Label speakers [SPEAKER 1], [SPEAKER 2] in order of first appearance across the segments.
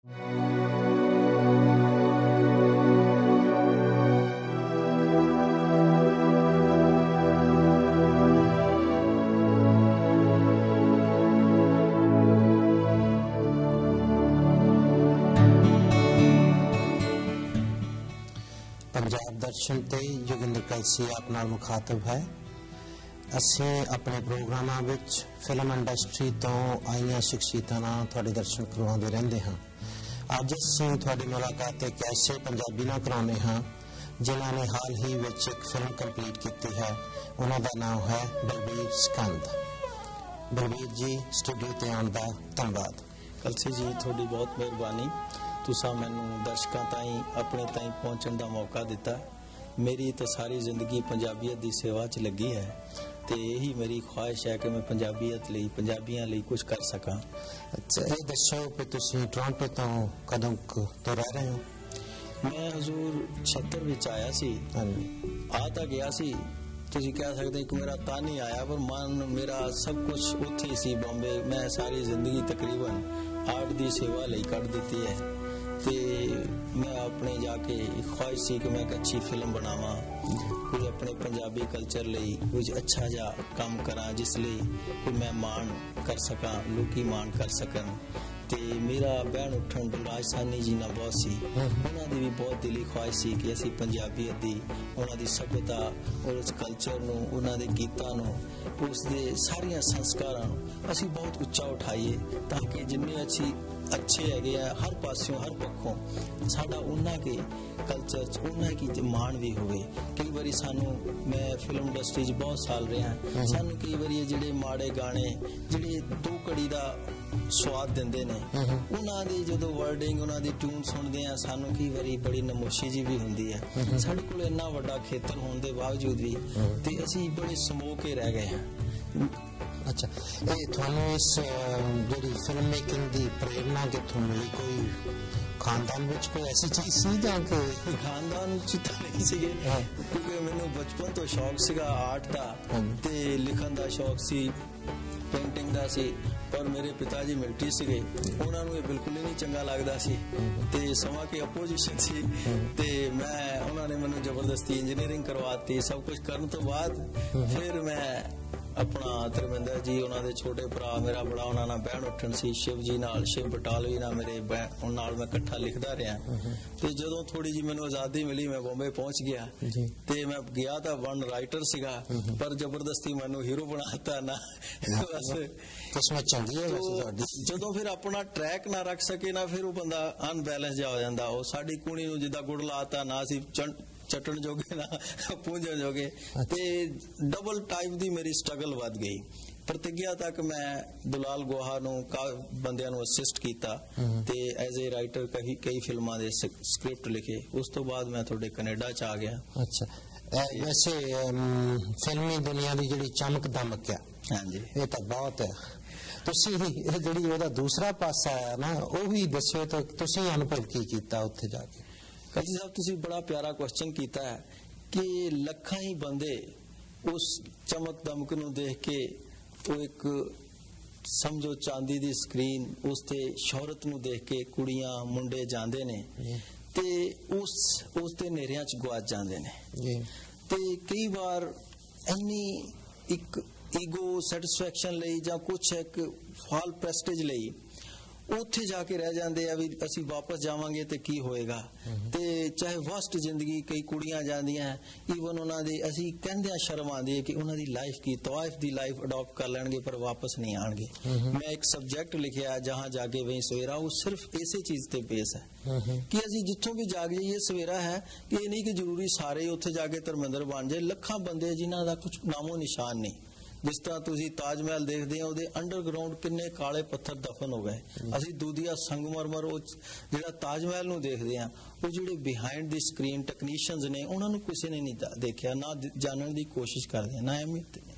[SPEAKER 1] पंजाब दर्शन ते जोगिंदर कलसी आप नाल मुखातब है। असीं अपने प्रोग्रामां विच फिल्म इंडस्ट्री तो आईयां शख्सियतां नाल तुहाडे दर्शन करवाउंदे रहिंदे हां। अज असीं तुहाडी मुलाकात एक ऐसे पंजाबी नाल कराउने हां जिन्हां ने हाल ही विच एक फिल्म कंप्लीट कीती है। उन्हां दा नाम है बलबीर स्कंद। बलबीर जी स्टूडियो ते आउण दा धन्नवाद।
[SPEAKER 2] कलसी जी तुहाडी बहुत मेहरबानी, तुसा मैनू दर्शकों ताईं अपने ताईं पहुँचने का मौका दिता। मेरी तो सारी जिंदगी पंजाबीयत की सेवा च लगी है तो यही मेरी ख्वाहिश है कि मैं पंजाबीयत लई पंजाबियों लई कुछ कर सका।
[SPEAKER 1] अच्छा ये दसो कि तुसीं टोरंटो तो कदों तो रह रहे हो?
[SPEAKER 2] मैं हजूर 76 विच आया सी, आ तो गया सी, तुसीं कह सकते कि मेरा तन ही आया, पर मन मेरा सब कुछ उत्थे ही सी बॉम्बे। मैं सारी जिंदगी तकरीबन आर्ट की सेवा लई कट दी है ते मैं अपने जाके ख्वाहिश सी कि मैं एक अच्छी फिल्म बनावा, कोई अपने पंजाबी कल्चर लई कुछ अच्छा जा काम करा जिस लई कोई मैं मान कर सका, लोकी मान कर सकन। ते मेरा बहन उठन बलराज सानी जी ना बहुत सी, उन्होंने भी बहुत दिली ख्वाहिश सी कि असी पंजाबीयत दी, उन्होंने सभ्यता और उस कल्चर नू, उन्होंने गीतां नू, उसदे सारियां संस्कारां नू असी बहुत उच्चा उठाइए ताकि जिन्ने अच्छे है हर पासों हर पक्षों साडा उन्ना के कल्चर उन्ना की मान भी होवे। कई बारी सानू मैं फिल्म इंडस्ट्री बहुत साल रहा, सानू कई बारी जिहड़े माड़े गाने जिहड़े दो घड़ी दा स्वाद देंदे ने उन्हां दी जदों वर्डिंग उन्हां दी ट्यून सुनदे आ सानू कई बारी बड़ी नमोशी जी भी हुंदी है। साडे कोल इन्ना वड्डा खेतर होने दे बावजूद भी ते असीं बड़े समो के रह गए हैं।
[SPEAKER 1] अच्छा ये थानू इस जेडी फिल्म मेकिंग दी प्रेरणा कित्थों मिली? कोई खानदान विच कोई ऐसी चीज सी जां कि
[SPEAKER 2] खानदान च तो नहीं सी, क्योंकि मैनू बचपन तो शौक सीगा आर्ट दा ते लिखण दा शौक सी, पेंटिंग दा सी, पर मेरे पिताजी मिलिट्री सीगे, उन्हां नूं ये बिल्कुल ही नहीं चंगा लगदा सी ते समा के अपोजिशन सी ते मैं उन्हां ने मैनू जबरदस्ती इंजीनियरिंग करवाती। सब कुछ करन तो बाद फिर मैं अपना धर्मेंद्र जी उन्होंने छोटे भरा मेरा बड़ा उन्होंने बहन उठन सी, शिव जी नाल, शिव बटालवी नाल मेरे नाल मैं इकट्ठा लिखता रहा। तो जदों थोड़ी जी मैनू आज़ादी मिली मैं बॉम्बे पहुंच गया ते मैं गया तो वन राइटर सीगा, पर जबरदस्ती मैनू हीरो बनाता ना बस
[SPEAKER 1] किस्मत चंगी है।
[SPEAKER 2] जदों फिर अपना ट्रैक ना रख सके ना फिर वो बंदा अनबैलेंस जा हो जाता। वो साडी कुड़ी नूं जिद्दां गुड़ लाता ना सी चटन जोगे ना पूंजन जोगे ते डबल टाइप दी मेरी स्ट्रगल वध गई। प्रतिज्ञा तक मैं दुलाल गोहा नूं बंदियां नूं असिस्ट कीता ते एज ए राइटर कई फिल्मां दे स्क्रिप्ट लिखे। उस तो बाद मैं थोड़े कनेडा च आ गया।
[SPEAKER 1] अच्छा वैसे फिल्मी दुनिया दी जिहड़ी चमक दमक है, हां जी ये तो बहुत है। तुसीं जिहड़ी ओहदा दूसरा पासा है ना वो भी दस्सिओ, तो तुसीं अनुभव की कीता उत्थे जाके?
[SPEAKER 2] कलसी साहब तुसी बड़ा प्यारा क्वेश्चन किया है कि लखां ही बंदे उस चमक दमक नूं देख के वो एक समझो चांदी दी स्क्रीन उस ते शोहरत नूं देख के कुड़ियां मुंडे जांदे ने ते उस ते नेरियां च गुआच जांदे ने ते कई बार इन्नी एक ईगो सैटिस्फैक्शन लई जां कुछ एक फॉल प्रेस्टिज लई उत्थे जाके रह जाते हैं भी असी वापस जावांगे तो की होएगा। ते चाहे वस्ट जिंदगी कई कुड़ियां जांदियां ईवन उन्होंने असी कहंदे शर्म आती है कि उन्होंने लाइफ की तवाइफ की लाइफ अडॉप्ट कर लेंगे पर वापस नहीं आएंगे। मैं एक सब्जेक्ट लिखा जहां जाके वही सवेरा, वो सिर्फ इसे चीज ते बेस है कि असी जिथों भी जाग जाइए सवेरा है। ये नहीं कि जरूरी सारे उत्थे जाके धर्मेंद्र बन जाए, लखां बंदे जिन्हां दा कुछ नामो निशान नहीं। जिस तरह तुसी ताजमहल देखते हैं उहदे अंडरग्राउंड किन्ने काले पत्थर दफन हो गए। असी दूधिया संगमरमर जिहड़ा ताजमहल नूं देखते हैं वो जिहड़े बिहाइंड दी स्क्रीन टैक्नीशियंस ने उन्होंने किसी ने नहीं देखा, ना जानने की कोशिश करते हैं, ना अहमियत नहीं।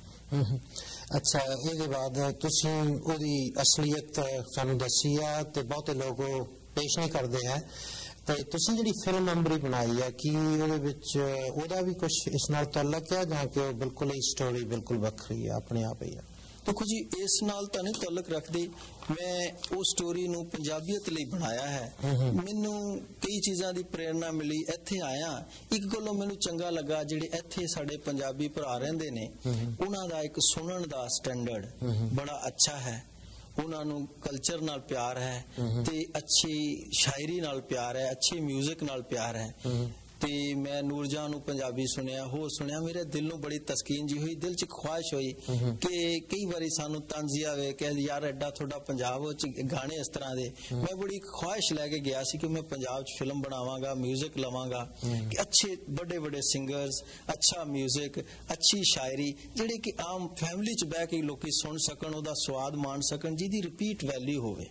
[SPEAKER 1] अच्छा ये बाद तुसी उहदी असलियत सानू दसी है ते बहुते लोग पेश नहीं करते हैं, तो तुसी जिहड़ी फिल्म अंबरी बनाई है कि उहदे विच ओहदा भी कुछ इस नाल तल्लक है जां कि बिल्कुल ही स्टोरी बिल्कुल वखरी है अपने आप ही है?
[SPEAKER 2] देखो जी, इस नाल तां नहीं ताल्लुक रखदे, मैं उस स्टोरी नूं पंजाबीयत लई बनाया है। मैनू कई चीज़ां दी प्रेरणा मिली, इत्थे आया एक गल्लों मैनू चंगा लगा जिहड़े इत्थे साडे पंजाबी भरा रहिंदे ने, उन्हां दा एक सुनण दा स्टैंडर्ड बड़ा अच्छा है, उन्हां नूं कल्चर नाल प्यार है ते अच्छी शायरी नाल प्यार है, अच्छे म्यूजिक नाल प्यार है। ते मैं नूरजहां नूं पंजाबी सुनिया, होर सुनिया, मेरे दिल नूं बड़ी तस्कीन जी हुई, दिल च ख्वाहिश हुई कि कई बारी सानू तंज आवे कि यार एडा थोड़ा पंजाब च गाने इस तरह दे। मैं बड़ी ख्वाहिश लैके गया सी कि मैं पंजाब च फिल्म बनावांगा, म्यूजिक लवांगा, कि अच्छे बड़े बड़े सिंगर्स, अच्छा म्यूजिक, अच्छी शायरी जिहड़ी कि आम फैमिली च बह के लोग सुन सकन, ओहदा स्वाद मान सकन, जिहदी रिपीट वैल्यू होवे।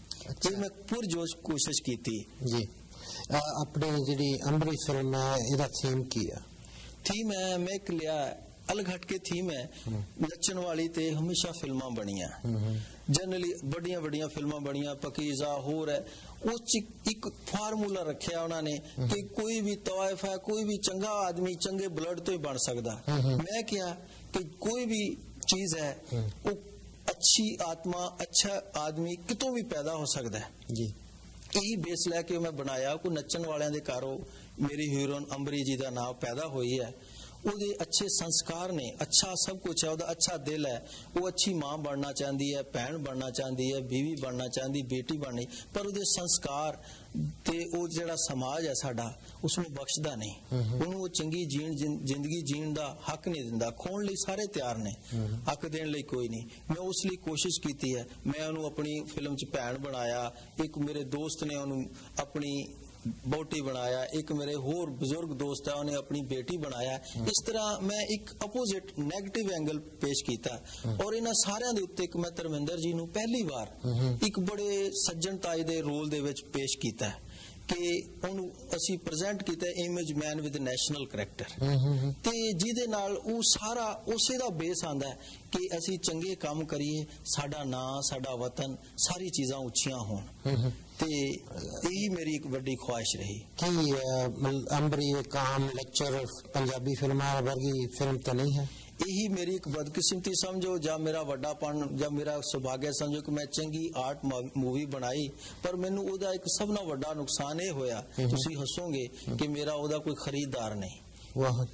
[SPEAKER 2] ते मैं पुरजोश कोशिश कीती
[SPEAKER 1] जी। अपनी जिहड़ी अंबरी फिल्म है, इहदा थीम की है?
[SPEAKER 2] थीम है, मैं एक लिया अलग हट के थीम है, नच्चन वाली ते हमेशा फिल्मां बनियां, जनरली बड़ियां बड़ियां फिल्मां बनियां, पकीज़ा होर है, उस एक फार्मूला रखिया उन्होंने कि कोई भी तवाइफ है, कोई भी चंगा आदमी चंगे ब्लड तो ही बन सकदा। मैं क्या कि कोई भी चीज है वो अच्छी आत्मा, अच्छा आदमी कितों भी पैदा हो सकता है जी। यही बेस लैके मैं बनाया को नच्चन वालियां दे घरों मेरी हीरोइन अंबरी जी का नाम पैदा हुई है। ਉਹਦੇ अच्छे संस्कार ने, अच्छा सब कुछ है, ਉਹਦਾ अच्छा दिल है, वो अच्छी मां बनना चाहती है, भैन बनना चाहती है, बीवी बनना चाहती, बेटी बननी, पर ਉਹਦੇ संस्कार ते ਉਹ ਜਿਹੜਾ समाज है साडा उसਨੂੰ बख्शदा नहीं, ਉਹਨੂੰ ਉਹ ਚੰਗੀ जिंदगी जीण ਦਾ हक नहीं दिंदा। खोण ਲਈ ਸਾਰੇ ਤਿਆਰ ਨੇ, हक देण ਲਈ कोई नहीं। मैं उस ਲਈ कोशिश की है, मैं ਉਹਨੂੰ अपनी फिल्म च भैन बनाया, एक मेरे दोस्त ने ਉਹਨੂੰ अपनी बोटी बनाया, एक मेरे होर बुजुर्ग दोस्त है उन्हें अपनी बेटी बनाया। इस तरह मैं एक अपोजिट नेगेटिव एंगल पेश किया और इन्हां सारियां दे उत्ते मैं धर्मेंद्र जी नूं पहली बार एक बड़े सज्जन ताई दे रोल दे विच पेश किया कि ਉਹਨੂੰ ਅਸੀਂ ਪ੍ਰੈਜ਼ੈਂਟ ਕੀਤਾ image man with national character ਤੇ ਜਿਹਦੇ ਨਾਲ ਉਹ ਸਾਰਾ ਉਸੇ ਦਾ ਬੇਸ ਆਂਦਾ ਹੈ ਕਿ ਅਸੀਂ ਚੰਗੇ ਕੰਮ ਕਰੀਏ, ਸਾਡਾ ਨਾਂ, ਸਾਡਾ ਵਤਨ, ਸਾਰੀ ਚੀਜ਼ਾਂ ਉੱਚੀਆਂ ਹੋਣ ਤੇ ਇਹੀ ਮੇਰੀ ਇੱਕ ਵੱਡੀ ख्वाहिश रही।
[SPEAKER 1] कि अंबरी एक आम लेक्चर पंजाबी फिल्मां वर्गी फिल्म तो नहीं है?
[SPEAKER 2] यही मेरी एक बदकिस्मती समझो या मेरा वड्डापन या मेरा सौभाग्य समझो कि मैं चंगी आर्ट मूवी बनाई, पर मैनू ओदा एक सब नाल वड्डा नुकसान ये होया, तुसी हसोगे कि मेरा ओदा कोई खरीदार नहीं।
[SPEAKER 1] वाह,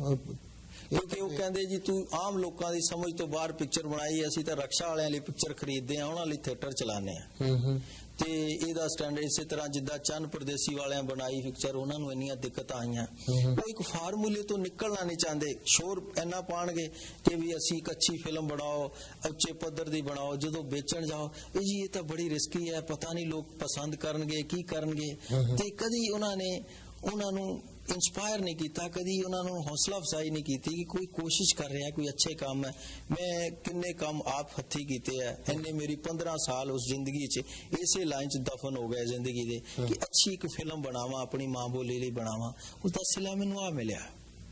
[SPEAKER 2] क्योंकि वो कहते जी तू आम लोगों की समझ तो बाहर पिक्चर बनाई, असीं तां रक्षा वालियां लई पिक्चर खरीदते हैं, उन्हां लई थिएटर चलाने हैं ते ਇਹਦਾ स्टैंडर्ड इस तरह जिद्दां चंद परदेसी वालियां बनाई पिक्चर, उन्हां नूं इन्नियां दिक्कत आईयां, वो एक फार्मूले तो निकलना नहीं चाहते, शोर इन्ना पाणगे कि भी असीं एक अच्छी फिल्म बनाओ, उच्चे पद्धर दी बनाओ, जदों बेचण जाओ जी ये तो बड़ी रिस्की है, पता नहीं लोग पसंद करनगे की करनगे, ते कदी उन्होंने उन्हां नूं इंस्पायर नहीं किया, कदी उन्होंने हौसला अफजाई नहीं की कि कोई कोशिश कर रहा है, कोई अच्छे काम है। मैं किन्ने काम आप हथी किए है, इन्हें मेरी 15 साल उस जिंदगी च इसे लाइन च दफन हो गए जिंदगी दे कि अच्छी एक फिल्म बनावा, अपनी मां बोली लिए बनावा, उसका सिला मैनू आ मिलिया।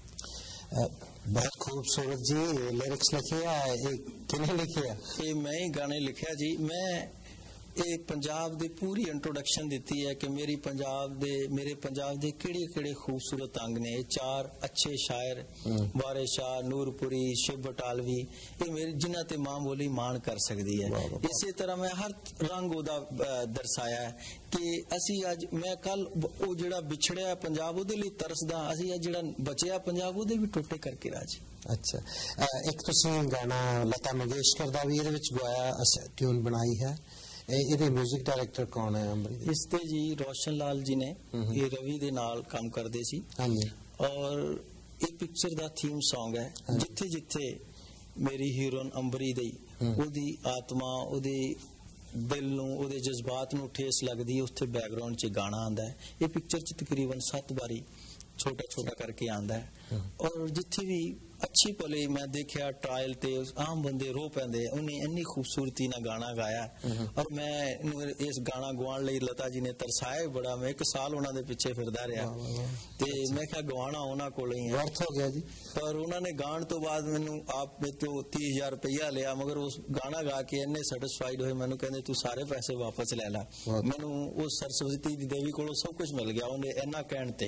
[SPEAKER 1] बहुत खूबसूरत जी लिरिक्स लिखे है, किन्ने लिखे है?
[SPEAKER 2] ये मैं ही गाने लिखा जी। मैं ये पंजाब दी पूरी इंट्रोडक्शन दी है कि मेरे पंजाब दे किहड़े खूबसूरत अंग ने। चार अच्छे शायर वारिस शाह, नूरपुरी, शिव बटालवी, ये मेरे जिन्हां ते मां बोली मान कर सकती है। इसी तरह मैं हर रंग ओदा दर्शाया है कि असी अज मैं कल वो जिहड़ा बिछड़िया पंजाब उहदे लई तरसदा, असी अज जिहड़ा बचिया पंजाब उहदे भी टोटे करके राजी।
[SPEAKER 1] अच्छा, एक तुसीं गाना लता मंगेशकर दा भी इहदे विच गाया, ट्यून बनाई है, ਇਹਦੇ म्यूजिक डायरेक्टर कौन है अंबरी?
[SPEAKER 2] इस ते जी रोशन लाल जी ने, ये रवि दे नाल काम करदे सी और एक पिक्चर दा थीम सॉन्ग है, जिथे जिथे मेरी हीरोइन अंबरी दी ओदी आत्मा, ओदे दिल नूं, ओदे जज्बात नूं ठेस लगदी, उत्थे बैकग्राउंड च गाना आंदा है। ये पिक्चर च तकरीबन 7 बारी छोटा छोटा करके आंदा है और जिथे भी अच्छी भले मैं देखा ट्रायल ते आम बंदे रो पैंदे, उन्हें इन्नी खूबसूरती ना गाना गाया और मैं इस गाना गवाण लई लता जी ने तरसाया बड़ा। मैं 1 साल उन्होंने पीछे फिरदा रहा ते मैं क्या गवाना उन्होंने कोल ही है,
[SPEAKER 1] अर्थ हो गया जी।
[SPEAKER 2] पर उन्होंने गाण तो बाद मैनू आप तो 30,000 रुपया लिया, मगर उस गाना गा के इन्ने सैटिस्फाइड होए, मैनू कहंदे तू सारे पैसे वापस ले ला। मैनू उस सरस्वती देवी कोलों सब कुछ मिल गया, उन्हें इन्ना कहण ते।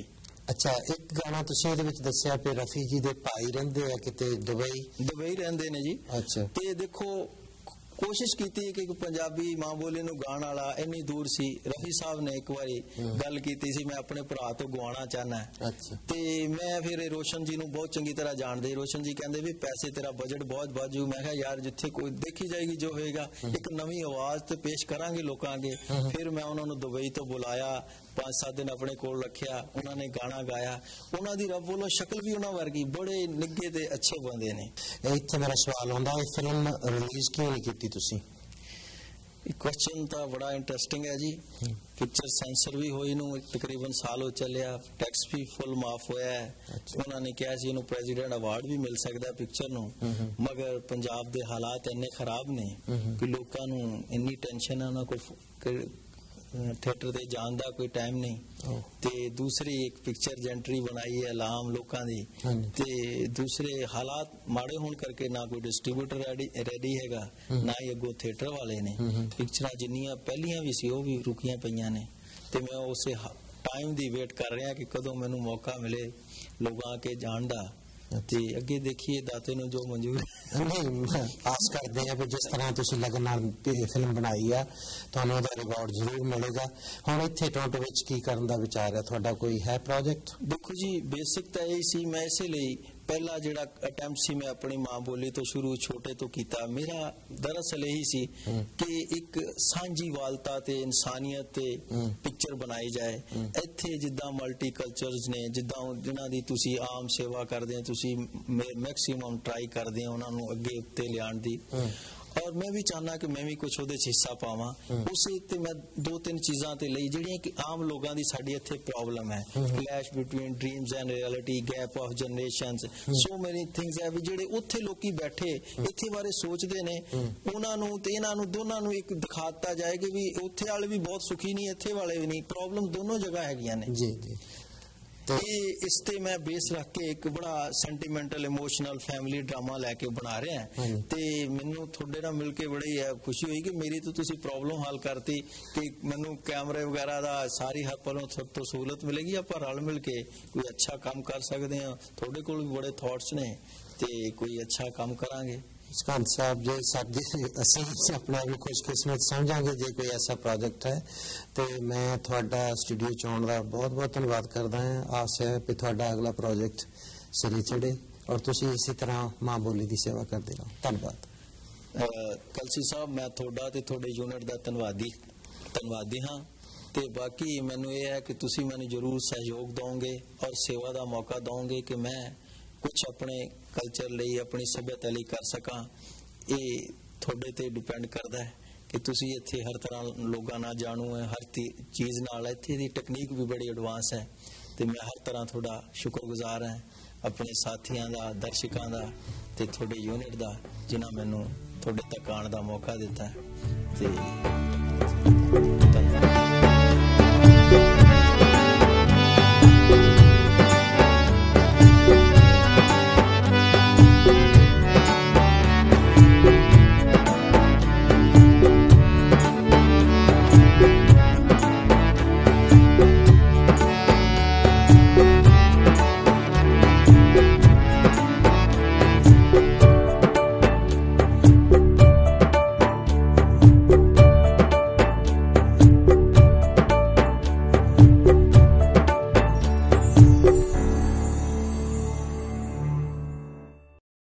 [SPEAKER 1] ਅੱਛਾ, ਇੱਕ ਗਾਣਾ ਤੁਸੀਂ ਇਹਦੇ ਵਿੱਚ ਦੱਸਿਆ ਕਿ ਰਫੀ ਜੀ ਦੇ ਭਾਈ ਰਹਿੰਦੇ ਆ ਕਿਤੇ ਦੁਬਈ
[SPEAKER 2] ਰਹਿੰਦੇ ਨੇ ਜੀ।
[SPEAKER 1] ਅੱਛਾ।
[SPEAKER 2] ਤੇ ਦੇਖੋ ਕੋਸ਼ਿਸ਼ ਕੀਤੀ ਕਿ ਪੰਜਾਬੀ ਮਾਂ ਬੋਲੀ ਨੂੰ ਗਾਣ ਵਾਲਾ ਇੰਨੀ ਦੂਰ ਸੀ। ਰਫੀ ਸਾਹਿਬ ਨੇ ਇੱਕ ਵਾਰੀ ਗੱਲ ਕੀਤੀ ਸੀ, ਮੈਂ ਆਪਣੇ ਭਰਾ ਤੋਂ ਗਵਾਉਣਾ ਚਾਹਨਾ। ਤੇ ਮੈਂ ਫਿਰ ਰੋਸ਼ਨ ਜੀ ਨੂੰ ਬਹੁਤ ਚੰਗੀ ਤਰ੍ਹਾਂ ਜਾਣਦੇ। ਰੋਸ਼ਨ ਜੀ ਕਹਿੰਦੇ ਵੀ ਪੈਸੇ ਤੇਰਾ ਬਜਟ ਬਹੁਤ ਬਾਜੂ। ਮੈਂ ਕਿਹਾ ਯਾਰ ਜਿੱਥੇ ਕੋਈ ਦੇਖੀ ਜਾਏਗੀ ਜੋ ਹੋਏਗਾ, ਇੱਕ ਨਵੀਂ ਆਵਾਜ਼ ਤੇ ਪੇਸ਼ ਕਰਾਂਗੇ ਲੋਕਾਂ ਅੱਗੇ। ਫਿਰ ਮੈਂ ਉਹਨਾਂ ਨੂੰ ਦੁਬਈ ਤੋਂ ਬੁਲਾਇਆ, 5-7 ਦਿਨ ਆਪਣੇ ਕੋਲ ਰੱਖਿਆ, ਉਹਨਾਂ ਨੇ ਗਾਣਾ ਗਾਇਆ। ਉਹਨਾਂ ਦੀ ਰੱਬ ਵੱਲੋਂ ਸ਼ਕਲ ਵੀ ਉਹਨਾਂ ਵਰਗੀ, ਬੜੇ ਨਿੱਘੇ ਤੇ ਅੱਛੇ ਬੰਦੇ ਨੇ।
[SPEAKER 1] ਇੱਥੇ ਮੇਰਾ ਸਵਾਲ ਆਉਂਦਾ, ਇਹ ਫਿਲਮ ਰਿਲੀਜ਼ ਕਿਉਂ ਨਹੀਂ ਕੀਤੀ ਤੁਸੀਂ?
[SPEAKER 2] क्वेश्चन तो बड़ा इंटरेस्टिंग है जी। पिक्चर सेंसर भी होई नू तकरीबन साल हो चलिया, टैक्स भी फुल माफ होया है। उन्होंने कहा सी इनू प्रेसिडेंट अवार्ड भी मिल सकता पिक्चर नू, मगर पंजाब दे हालात इन्ने खराब ने कि लोकां नू इन्नी टेंशन है, उन्हां कोल थिएटर ते जान दा कोई टाइम नहीं। ते दूसरी एक पिक्चर जेंट्री बनाई है लाम लोकां दी, ते दूसरे हालात माड़े होने करके ना कोई डिस्ट्रीब्यूटर रेडी हैगा, ना ही अगों थिएटर वाले ने। पिक्चरां जिन्नियां पहलियां भी सी वो भी रुकियां पईयां ने। ते मैं उस टाइम दी वेट कर रहा कि कदों मैनू मौका मिले लोगां के जान दा। ਤੇ ਅੱਗੇ ਦੇਖੀਏ ਦਾਤੇ ਨੂੰ ਜੋ ਮਨਜ਼ੂਰ।
[SPEAKER 1] ਨਹੀਂ, ਆਸ ਕਰਦੇ ਆ ਕਿ ਜਿਸ ਤਰ੍ਹਾਂ ਤੁਸੀਂ ਲਗਨ ਨਾਲ ਫਿਲਮ ਬਣਾਈ ਆ ਤੁਹਾਨੂੰ ਉਹਦਾ ਰਿਵਾਰਡ ਜ਼ਰੂਰ ਮਿਲੇਗਾ। ਹੁਣ ਇੱਥੇ ਟੋਰਾਂਟੋ ਵਿੱਚ ਕੀ ਕਰਨ ਦਾ ਵਿਚਾਰ ਹੈ ਤੁਹਾਡਾ? ਕੋਈ ਹੈ ਪ੍ਰੋਜੈਕਟ?
[SPEAKER 2] ਦੇਖੋ ਜੀ, ਬੇਸਿਕ ਤਾਂ ਇਹ ਸੀ, ਮੈਂ ਇਸੇ ਲਈ ਪਹਿਲਾ ਜਿਹੜਾ ਅਟੈਂਪਟ ਸੀ ਮੈਂ ਆਪਣੀ ਮਾਂ ਬੋਲੀ ਤੋਂ ਸ਼ੁਰੂ ਛੋਟੇ ਤੋਂ ਕੀਤਾ। ਮੇਰਾ ਦਰਅਸਲ ਇਹੀ ਸੀ ਕਿ ਇੱਕ ਸਾਂਝੀ ਵਾਲਤਾ ਤੇ ਇਨਸਾਨੀਅਤ ਤੇ ਪਿਕਚਰ ਬਣਾਈ ਜਾਏ। ਇੱਥੇ ਜਿੱਦਾਂ ਮਲਟੀ ਕਲਚਰਸ ਨੇ, ਜਿੱਦਾਂ ਜਿਨ੍ਹਾਂ ਦੀ ਤੁਸੀਂ ਆਮ ਸੇਵਾ ਕਰਦੇ ਹੋ, ਤੁਸੀਂ ਮੈਕਸਿਮਮ ਟਰਾਈ ਕਰਦੇ ਹੋ ਉਹਨਾਂ ਨੂੰ ਅੱਗੇ ਉੱਤੇ ਲਿਆਉਣ ਦੀ। और मैं भी चाहना कि मैं भी कुछ ਉਹਦੇ ਚ ਹਿੱਸਾ ਪਾਵਾਂ। ਉਸੇ ਤੇ ਮੈਂ 2-3 ਚੀਜ਼ਾਂ ਤੇ ਲਈ ਜਿਹੜੀਆਂ ਕਿ ਆਮ ਲੋਕਾਂ ਦੀ ਸਾਡੀ ਇੱਥੇ ਪ੍ਰੋਬਲਮ ਹੈ। Clash between dreams and reality, gap of generations, so many things ਹੈ ਵੀ ਜਿਹੜੇ ਉੱਥੇ ਲੋਕੀ ਬੈਠੇ ਇੱਥੇ ਬਾਰੇ ਸੋਚਦੇ ਨੇ, ਉਹਨਾਂ ਨੂੰ ਤੇ ਇਹਨਾਂ ਨੂੰ ਦੋਨਾਂ ਨੂੰ ਇੱਕ ਦਿਖਾ ਦਿੱਤਾ ਜਾਏ ਕਿ ਵੀ ਉੱਥੇ ਵਾਲੇ ਵੀ ਬਹੁਤ ਸੁਖੀ ਨਹੀਂ, ਇੱਥੇ ਵਾਲੇ ਵੀ ਨਹੀਂ, ਪ੍ਰੋਬਲਮ ਦੋਨੋਂ ਜਗ੍ਹਾ ਹੈਗੀਆਂ ਨੇ।
[SPEAKER 1] ਜੀ ਜੀ।
[SPEAKER 2] ਇਸ ਤੇ ਮੈਂ ਬੇਸ ਰੱਖ ਕੇ ਇੱਕ ਬੜਾ ਸੈਂਟੀਮੈਂਟਲ ਇਮੋਸ਼ਨਲ ਫੈਮਿਲੀ ਡਰਾਮਾ ਲੈ ਕੇ ਬਣਾ ਰਿਹਾ। ਤੇ ਮੈਨੂੰ ਤੁਹਾਡੇ ਨਾਲ ਮਿਲ ਕੇ ਬੜੀ ਖੁਸ਼ੀ ਹੋਈ ਕਿ ਮੇਰੀ ਤੋਂ ਤੁਸੀਂ ਪ੍ਰੋਬਲਮ ਹੱਲ ਕਰਤੀ ਕਿ ਮੈਨੂੰ ਕੈਮਰੇ ਵਗੈਰਾ ਦਾ ਸਾਰੀ ਹਰ ਪਲੋਂ ਸਭ ਤੋਂ ਸਹੂਲਤ ਮਿਲੇਗੀ। ਆਪਾਂ ਰਲ ਮਿਲ ਕੇ ਕੋਈ ਅੱਛਾ ਕੰਮ ਕਰ ਸਕਦੇ ਹਾਂ। ਤੁਹਾਡੇ ਕੋਲ ਵੀ ਬੜੇ ਥਾਟਸ ਨੇ ਤੇ ਕੋਈ ਅੱਛਾ ਕੰਮ ਕਰਾਂਗੇ।
[SPEAKER 1] ਸਰਪੰਚ ਸਾਹਿਬ ਜੀ, ਅਸੀਂ ਆਪਣੇ ਆਪ ਨੂੰ ਖੁਸ਼ਕਿਸਮਤ ਸਮਝਾਂਗੇ ਜੇ ਕੋਈ ਐਸਾ ਪ੍ਰੋਜੈਕਟ ਹੈ। ਤੇ ਮੈਂ ਤੁਹਾਡਾ ਸਟੂਡੀਓ ਚ ਆਉਣ ਦਾ ਬਹੁਤ ਬਹੁਤ ਧੰਨਵਾਦ ਕਰਦਾ ਹਾਂ। ਆਸ ਹੈ ਕਿ ਤੁਹਾਡਾ ਅਗਲਾ ਪ੍ਰੋਜੈਕਟ ਸਿਰੇ ਚੜੇ ਔਰ ਤੁਸੀਂ ਇਸੇ ਤਰ੍ਹਾਂ ਮਾਂ ਬੋਲੀ ਦੀ ਸੇਵਾ ਕਰਦੇ ਰਹੋ। ਧੰਨਵਾਦ।
[SPEAKER 2] ਕਲਸੀ ਸਾਹਿਬ, ਮੈਂ ਤੁਹਾਡਾ ਤੇ ਤੁਹਾਡੇ ਯੂਨਿਟ ਦਾ ਧੰਨਵਾਦੀ ਹਾਂ। ਤੇ ਬਾਕੀ ਮੈਨੂੰ ਇਹ ਹੈ ਕਿ ਤੁਸੀਂ ਮੈਨੂੰ ਜ਼ਰੂਰ ਸਹਿਯੋਗ ਦਿਓਗੇ ਔਰ ਸੇਵਾ ਦਾ ਮੌਕਾ ਦਿਓਗੇ ਕਿ ਮੈਂ ਕੁਛ ਆਪਣੇ ਕਲਚਰ ਲਈ, ਆਪਣੀ ਸੱਭਿਅਤਾ ਲਈ ਕਰ ਸਕਾਂ। ਇਹ ਤੁਹਾਡੇ ਤੇ ਡਿਪੈਂਡ ਕਰਦਾ ਹੈ ਕਿ ਤੁਸੀਂ ਇੱਥੇ ਹਰ ਤਰ੍ਹਾਂ ਲੋਕਾਂ ਨਾਲ ਜਾਣੂ ਹੈ, ਹਰ ਚੀਜ਼ ਨਾਲ। ਇੱਥੇ ਦੀ ਟੈਕਨੀਕ ਵੀ ਬੜੀ ਐਡਵਾਂਸ ਹੈ ਤੇ ਮੈਂ ਹਰ ਤਰ੍ਹਾਂ ਤੁਹਾਡਾ ਸ਼ੁਕਰਗੁਜ਼ਾਰ ਹਾਂ, ਆਪਣੇ ਸਾਥੀਆਂ ਦਾ, ਦਰਸ਼ਕਾਂ ਦਾ ਤੇ ਤੁਹਾਡੇ ਯੂਨਿਟ ਦਾ, ਜਿਨ੍ਹਾਂ ਮੈਨੂੰ ਤੁਹਾਡੇ ਤੱਕ ਆਉਣ ਦਾ ਮੌਕਾ ਦਿੱਤਾ। ਤੇ